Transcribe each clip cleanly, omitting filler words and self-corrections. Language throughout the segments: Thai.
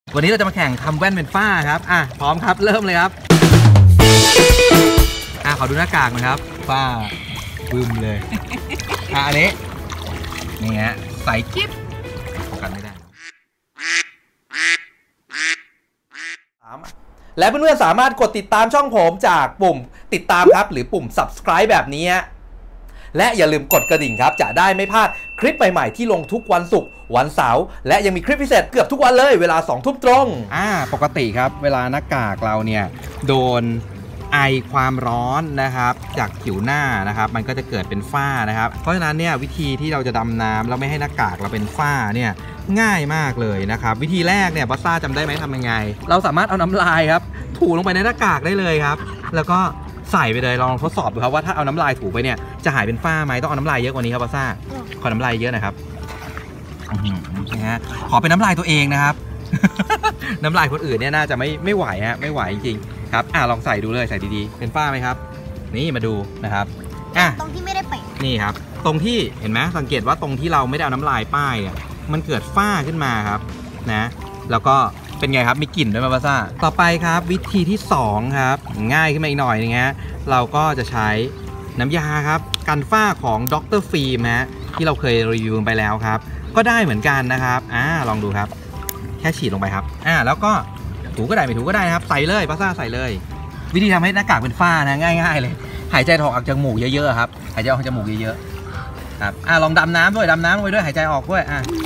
วันนี้เราจะมาแข่งทำแว่นเป็นฝ้าครับพร้อมครับเริ่มเลยครับขอดูหน้ากากนะครับฝ้าบึ้มเลยอันนี้นี่ฮะใส่กิ๊บโฟกัสไม่ได้และเพื่อนๆสามารถกดติดตามช่องผมจากปุ่มติดตามครับหรือปุ่ม subscribe แบบนี้และอย่าลืมกดกระดิ่งครับจะได้ไม่พลาดคลิปใหม่ๆที่ลงทุกวันศุกร์วันเสาร์และยังมีคลิปพิเศษเกือบทุกวันเลยเวลา 20:00 นตรงปกติครับเวลาหน้ากากเราเนี่ยโดนไอความร้อนนะครับจากผิวหน้านะครับมันก็จะเกิดเป็นฝ้านะครับเพราะฉะนั้นเนี่ยวิธีที่เราจะดำน้ำแล้วไม่ให้หน้ากากเราเป็นฝ้าเนี่ยง่ายมากเลยนะครับวิธีแรกเนี่ยบัสซ่าจำได้ไหมทำยังไงเราสามารถเอาน้ำลายครับถูลงไปในหน้ากากได้เลยครับแล้วก็ใส่ไปเลยลองทดสอบดูครับว่าถ้าเอาน้ำลายถูไปเนี่ยจะหายเป็นฝ้าไหมต้องเอาน้ำลายเยอะกว่านี้ครับบัสซ่าขอน้ำลายเยอะหน่อยครับนะฮะขอเป็นน้ำลายตัวเองนะครับ น้ำลายคนอื่นเนี่ยน่าจะไม่ไหวฮะไม่ไหวจริงๆครับลองใส่ดูเลยใส่ดีๆเป็นฝ้าไหมครับนี่มาดูนะครับตรงที่ไม่ได้เปิดนี่ครับตรงที่เห็นไหมสังเกตว่าตรงที่เราไม่ได้เอาน้ำลายป้ายเนี่ยมันเกิดฝ้าขึ้นมาครับนะแล้วก็เป็นไงครับมีกลิ่นด้วยมาบัสซ่าต่อไปครับวิธีที่2ครับง่ายขึ้นมาอีกหน่อยนึงฮะเราก็จะใช้น้ำยาครับกันฝ้าของดร.ฟิล์มฮะที่เราเคยรีวิวไปแล้วครับก็ได้เหมือนกันนะครับลองดูครับแค่ฉีดลงไปครับแล้วก็ถูก็ได้ไม่ถูก็ได้นะครับใส่เลยบัสซ่าใส่เลยวิธีทำให้หน้ากากเป็นฝ้านะง่ายๆเลยหายใจออกจากจมูกเยอะๆครับหายใจออกจากจมูกเยอะๆครับลองดำน้ำด้วยดำน้ำลงไปด้วยหายใจออกด้วย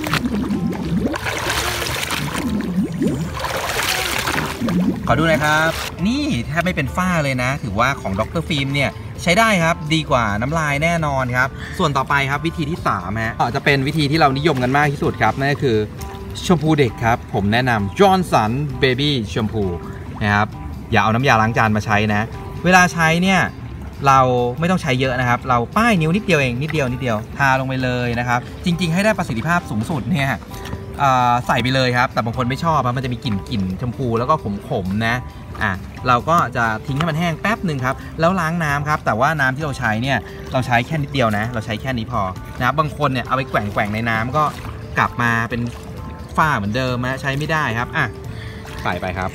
ขอดูหน่อยครับนี่แทบไม่เป็นฝ้าเลยนะถือว่าของดร.ฟิล์มเนี่ยใช้ได้ครับดีกว่าน้ำลายแน่นอนครับส่วนต่อไปครับวิธีที่3ฮะจะเป็นวิธีที่เรานิยมกันมากที่สุดครับนั่นก็คือแชมพูเด็กครับผมแนะนำ Johnson Baby Shampoo นะครับอย่าเอาน้ำยาล้างจานมาใช้นะเวลาใช้เนี่ยเราไม่ต้องใช้เยอะนะครับเราป้ายนิ้วนิดเดียวเองนิดเดียวทาลงไปเลยนะครับจริงๆให้ได้ประสิทธิภาพสูงสุดเนี่ยใส่ไปเลยครับแต่บางคนไม่ชอบมันจะมีกลิ่นแชมพูแล้วก็ขมๆนะเราก็จะทิ้งให้มันแห้งแป๊บหนึ่งครับแล้วล้างน้ำครับแต่ว่าน้ำที่เราใช้เนี่ยเราใช้แค่นิดเดียวนะเราใช้แค่นี้พอนะบางคนเนี่ยเอาไปแกว่งในน้ำก็กลับมาเป็นฝ้าเหมือนเดิมนะใช้ไม่ได้ครับใส่ไปครับ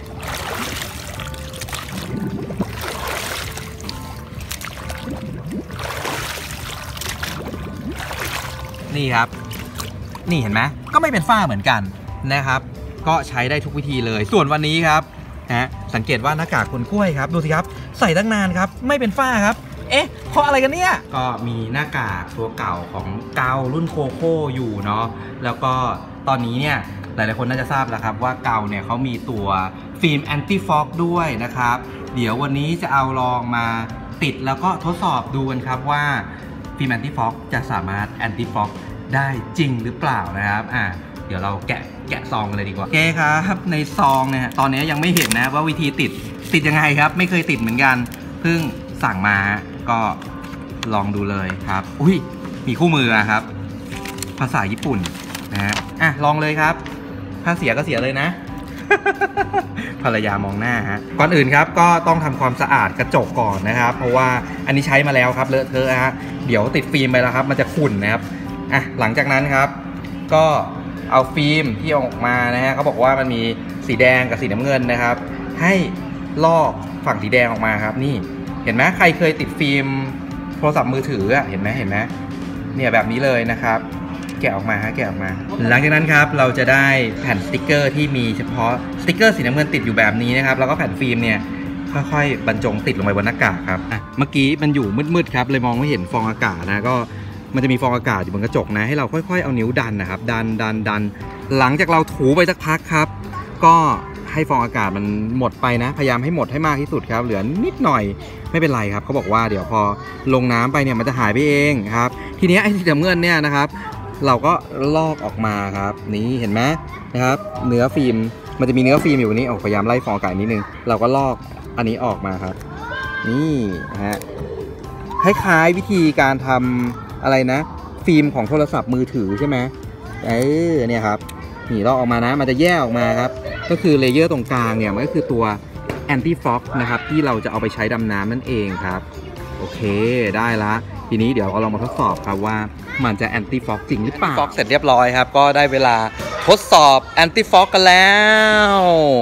นี่ครับนี่เห็นไหมก็ไม่เป็นฝ้าเหมือนกันนะครับก็ใช้ได้ทุกวิธีเลยส่วนวันนี้ครับสังเกตว่าหน้ากากคนกล้วยครับดูสิครับใส่ตั้งนานครับไม่เป็นฝ้าครับเพราะอะไรกันเนี่ยก็มีหน้ากากตัวเก่าของเการุ่นโคโค่อยู่เนาะแล้วก็ตอนนี้เนี่ยหลายๆคนน่าจะทราบแล้วครับว่าเกาเนี่ยเขามีตัวฟิล์มแอนตี้ฟอกด้วยนะครับเดี๋ยววันนี้จะเอาลองมาติดแล้วก็ทดสอบดูกันครับว่าฟิล์มแอนตี้ฟอกจะสามารถแอนตี้ฟอกได้จริงหรือเปล่านะครับเดี๋ยวเราแกะซองกันเลยดีกว่าโอเคครับในซองเนี่ยตอนนี้ยังไม่เห็นนะว่าวิธีติดยังไงครับไม่เคยติดเหมือนกันเพิ่งสั่งมาก็ลองดูเลยครับอุ้ยมีคู่มือครับภาษาญี่ปุ่นนะฮะลองเลยครับถ้าเสียก็เสียเลยนะ ภรรยามองหน้าฮะก่อนอื่นครับก็ต้องทำความสะอาดกระจกก่อนนะครับเพราะว่าอันนี้ใช้มาแล้วครับเลอะเทอะฮะเดี๋ยวติดฟิล์มไปแล้วครับมันจะขุ่นนะครับหลังจากนั้นครับก็เอาฟิล์มที่ออกมานะฮะเขาบอกว่ามันมีสีแดงกับสีน้ำเงินนะครับให้ลอกฝั่งสีแดงออกมาครับนี่เห็นไหมใครเคยติดฟิล์มโทรศัพท์มือถือเห็นไหมเนี่ยแบบนี้เลยนะครับแกะออกมาแกะออกมาหลังจากนั้นครับเราจะได้แผ่นสติกเกอร์ที่มีเฉพาะสติกเกอร์สีน้ำเงินติดอยู่แบบนี้นะครับแล้วก็แผ่นฟิล์มเนี่ยค่อยๆบรรจงติดลงไปบนหน้ากากครับเมื่อกี้มันอยู่มืดๆครับเลยมองไม่เห็นฟองอากาศนะก็มันจะมีฟองอากาศอยู่บนกระจกนะให้เราค่อยๆเอานิ้วดันนะครับดันหลังจากเราถูไปสักพักครับก็ให้ฟองอากาศมันหมดไปนะพยายามให้หมดให้มากที่สุดครับเหลือนิดหน่อยไม่เป็นไรครับเขาบอกว่าเดี๋ยวพอลงน้ำไปเนี่ยมันจะหายไปเองครับทีนี้ไอ้สีน้ำเงินเนี่ยนะครับเราก็ลอกออกมาครับนี่เห็นไหมนะครับเนื้อฟิล์มมันจะมีเนื้อฟิล์มอยู่นี้พยายามไล่ฟองอากาศนิดนึงเราก็ลอกอันนี้ออกมาครับนี่ฮะคล้ายๆวิธีการทำอะไรนะฟิล์มของโทรศัพท์มือถือใช่ไหมเนี่ยครับนี่ลอกออกมานะมันจะแยกออกมาครับก็คือเลเยอร์ตรงกลางเนี่ยมันก็คือตัวแอนตี้ฟอกนะครับที่เราจะเอาไปใช้ดำน้ำนั่นเองครับโอเคได้ละทีนี้เดี๋ยวเราลองมาทดสอบครับว่ามันจะแอนตี้ฟอกจริงหรือเปล่าฟอกเสร็จเรียบร้อยครับก็ได้เวลาททดสอบแอนตี้ฟอกกันแล้ว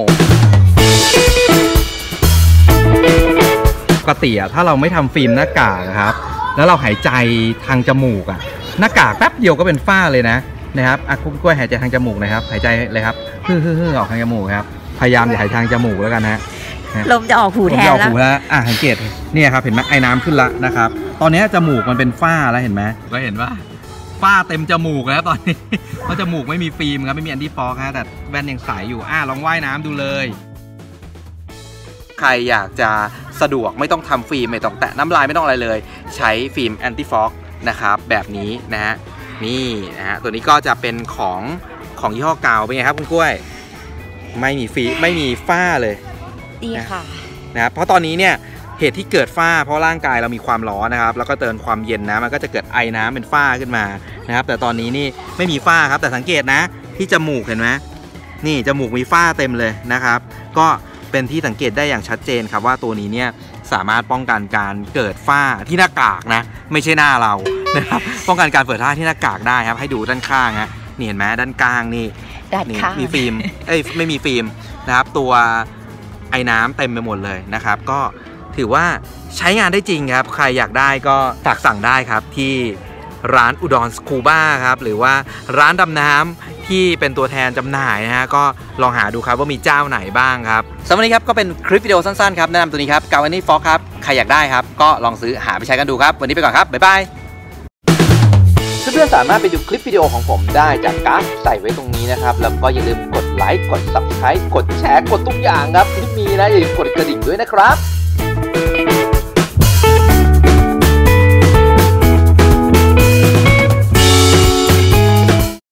ปกติถ้าเราไม่ทำฟิล์มหน้ากากครับแล้วเราหายใจทางจมูกหน้ากากแป๊บเดียวก็เป็นฝ้าเลยนะครับคุณกล้วยหายใจทางจมูกนะครับหายใจเลยครับฮึ่งออกทางจมูกครับพยายามอย่าหายทางจมูกแล้วกันนะลมจะออกหูแทนแล้วสังเกตเนี่ยครับเห็นไหมไอ้น้ำขึ้นละนะครับตอนนี้จมูกมันเป็นฝ้าแล้วเห็นไหมก็เห็นว่าฝ้าเต็มจมูกแล้วตอนนี้เพราะจมูกไม่มีฟิล์มครับไม่มีแอนตี้ฟอกฮะแต่แว่นยังใสอยู่ลองว่ายน้ำดูเลยใครอยากจะสะดวกไม่ต้องทำฟิล์มไม่ต้องแตะน้ำลายไม่ต้องอะไรเลยใช้ฟิล์มแอนตี้ฟอกนะครับแบบนี้นะฮะนี่นะฮะตัวนี้ก็จะเป็นของยี่ห้อกาวเป็นไงครับคุณกล้วยไม่มีฟิล์มไม่มีฝ้าเลยดีค่ะนะครับเพราะตอนนี้เนี่ยเหตุที่เกิดฝ้าเพราะร่างกายเรามีความร้อนนะครับแล้วก็เติมความเย็นนะมันก็จะเกิดไอน้ำเป็นฝ้าขึ้นมานะครับแต่ตอนนี้นี่ไม่มีฝ้าครับแต่สังเกตนะที่จมูกเห็นไหมนี่จมูกมีฝ้าเต็มเลยนะครับก็เป็นที่สังเกตได้อย่างชัดเจนครับว่าตัวนี้เนี่ยสามารถป้องกันการเกิดฝ้าที่หน้ากากนะไม่ใช่หน้าเรานะครับป้องกันการเปิดฝ้าที่หน้ากากได้ครับให้ดูด้านข้างฮะนี่เห็นไหมด้านกลางนี่มีฟิล์มไม่มีฟิล์มนะครับตัวไอ้น้ำเต็มไปหมดเลยนะครับก็ถือว่าใช้งานได้จริงครับใครอยากได้ก็ฝากสั่งได้ครับที่ร้านอุดรสกูบ้าครับหรือว่าร้านดำน้ำที่เป็นตัวแทนจำหน่ายนะฮะก็ลองหาดูครับว่ามีเจ้าไหนบ้างครับสำหรับวันนี้ครับก็เป็นคลิปวิดีโอสั้นๆครับแนะนำตัวนี้ครับกาวนี่ฟอกครับใครอยากได้ครับก็ลองซื้อหาไปใช้กันดูครับวันนี้ไปก่อนครับบ๊ายบายเพื่อนๆสามารถไปดูคลิปวิดีโอของผมได้จากกราฟใส่ไว้ตรงนี้นะครับแล้วก็อย่าลืมกดไลค์กด Subscribe กดแชร์กดทุกอย่างครับที่มีนะอย่าลืมกดกระดิ่งด้วยนะครับ